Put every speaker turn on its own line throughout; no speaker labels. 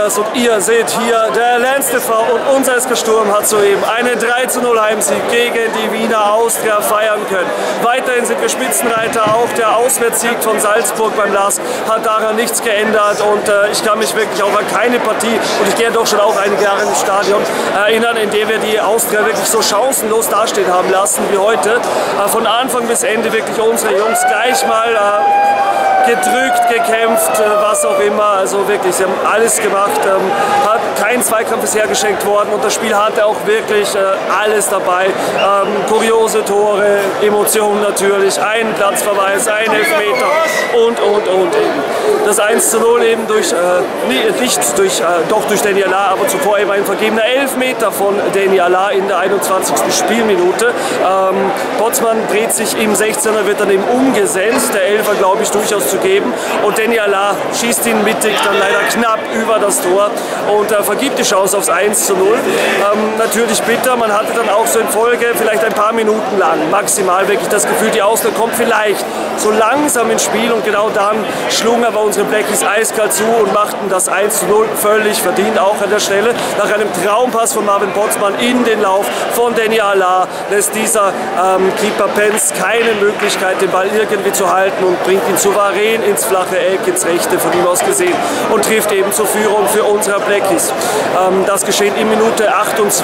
Elias und ihr seht hier, der Lens TV und unser SK Sturm hat soeben einen 3:0 Heimsieg gegen die Wiener Austria feiern können. Weiterhin sind wir Spitzenreiter, auch der Auswärtssieg von Salzburg beim LASK hat daran nichts geändert und ich kann mich wirklich auch an keine Partie, und ich gehe doch schon auch einige Jahre im Stadion, erinnern, in der wir die Austria wirklich so chancenlos dastehen haben lassen wie heute. Von Anfang bis Ende wirklich unsere Jungs gleich mal gedrückt, gekämpft, was auch immer, also wirklich, sie haben alles gemacht, kein Zweikampf ist hergeschenkt worden und das Spiel hatte auch wirklich alles dabei, kuriose Tore, Emotionen natürlich, einen Platzverweis, einen Elfmeter und eben. Das 1:0 eben doch durch Deni Alaa, aber zuvor eben ein vergebener Elfmeter von Deni Alaa in der 21. Spielminute. Potzmann dreht sich im 16er, wird dann eben umgesetzt, der Elfer glaube ich durchaus zu geben, und Deni Alaa schießt ihn mittig dann leider knapp über das Tor und vergibt die Chance aufs 1:0. Natürlich bitter, man hatte dann auch so in Folge vielleicht ein paar Minuten lang maximal wirklich das Gefühl, die Austria kommt vielleicht so langsam ins Spiel, und genau dann schlugen aber unsere Blackies eiskalt zu und machten das 1:0 völlig verdient, auch an der Stelle. Nach einem Traumpass von Marvin Potzmann in den Lauf von Deni Alaa lässt dieser Keeper Penz keine Möglichkeit, den Ball irgendwie zu halten und bringt ihn souverän ins flache Eck, ins rechte von ihm aus gesehen, und trifft eben zur Führung für unsere Blackies. Das geschehen in Minute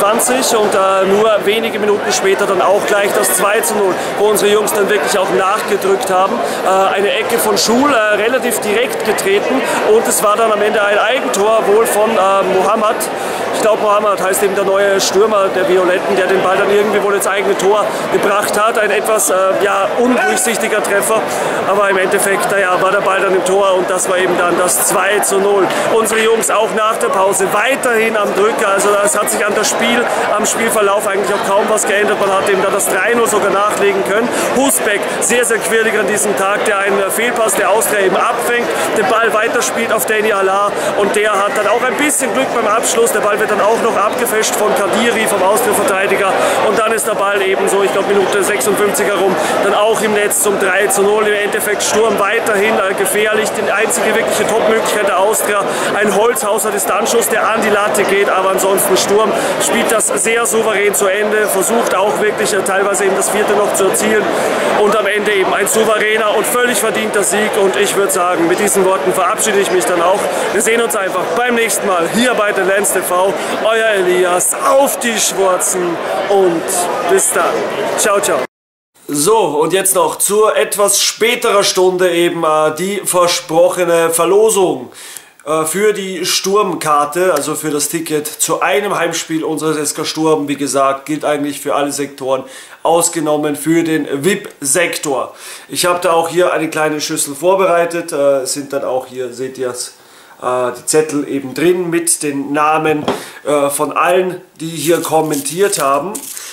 28 und nur wenige Minuten später dann auch gleich das 2:0, wo unsere Jungs dann wirklich auch nachgedrückt haben. Eine Ecke von Schul, relativ direkt getreten, und es war dann am Ende ein Eigentor, wohl von Mohamed. Ich glaube, Mohamed heißt eben der neue Stürmer der Violetten, der den Ball dann irgendwie wohl ins eigene Tor gebracht hat. Ein etwas undurchsichtiger Treffer, aber im Endeffekt war der Ball dann im Tor, und das war eben dann das 2:0. Unsere Jungs auch nach der Pause weiterhin am Drücker, also es hat sich am Spielverlauf eigentlich auch kaum was geändert. Man hat eben dann das 3:0 sogar nachlegen können. Husbeck, sehr, sehr quirlig an diesem Tag, der einen Fehlpass der Austria eben abfängt, den Ball weiterspielt auf Deni Alaa, und der hat dann auch ein bisschen Glück beim Abschluss. Der Ball wird dann auch noch abgefälscht von Kadiri, vom Austria-Verteidiger, und dann ist der Ball ebenso, ich glaube Minute 56 herum, dann auch im Netz zum 3:0. Im Endeffekt Sturm weiterhin gefährlich, die einzige wirkliche Top-Möglichkeit der Austria, ein Holzhauser Distanzschuss, der an die Latte geht, aber ansonsten Sturm spielt das sehr souverän zu Ende, versucht auch wirklich teilweise eben das vierte noch zu erzielen, und am Ende eben ein souveräner und völlig verdienter Sieg, und ich würde sagen, mit diesen Worten verabschiede ich mich dann auch. Wir sehen uns einfach beim nächsten Mal hier bei der Lens TV. Euer Elias, auf die Schwarzen, und bis dann. Ciao, ciao. So, und jetzt noch zur etwas späterer Stunde eben die versprochene Verlosung für die Sturmkarte, also für das Ticket zu einem Heimspiel unseres SK Sturm. Wie gesagt, gilt eigentlich für alle Sektoren, ausgenommen für den VIP-Sektor. Ich habe da auch hier eine kleine Schüssel vorbereitet, sind dann auch hier, seht ihr es, die Zettel eben drin mit den Namen von allen, die hier kommentiert haben.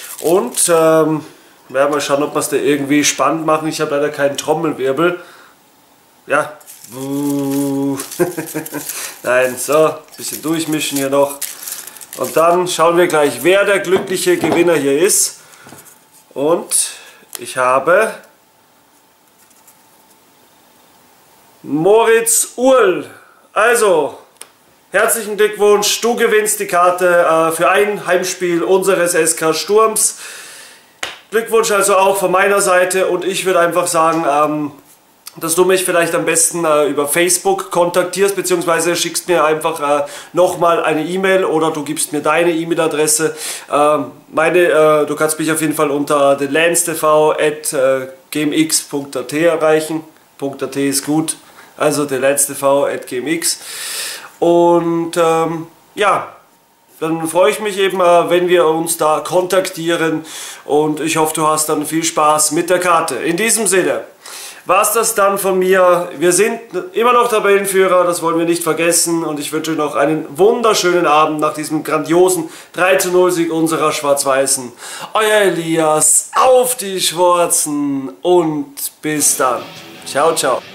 Und werden wir schauen, ob wir es da irgendwie spannend machen. Ich habe leider keinen Trommelwirbel. Ja. Nein, so, ein bisschen durchmischen hier noch. Und dann schauen wir gleich, wer der glückliche Gewinner hier ist. Und ich habe Moritz Uhl. Also, herzlichen Glückwunsch, du gewinnst die Karte für ein Heimspiel unseres SK Sturms. Glückwunsch also auch von meiner Seite, und ich würde einfach sagen, dass du mich vielleicht am besten über Facebook kontaktierst, beziehungsweise schickst mir einfach nochmal eine E-Mail, oder du gibst mir deine E-Mail-Adresse. Du kannst mich auf jeden Fall unter thelenstv@gmx.at erreichen. .at ist gut. Also thelenstv@gmx. Und ja, dann freue ich mich eben, wenn wir uns da kontaktieren, und ich hoffe, du hast dann viel Spaß mit der Karte. In diesem Sinne war es das dann von mir. Wir sind immer noch Tabellenführer, das wollen wir nicht vergessen, und ich wünsche euch noch einen wunderschönen Abend nach diesem grandiosen 3:0 Sieg unserer Schwarz-Weißen. Euer Elias, auf die Schwarzen, und bis dann. Ciao, ciao.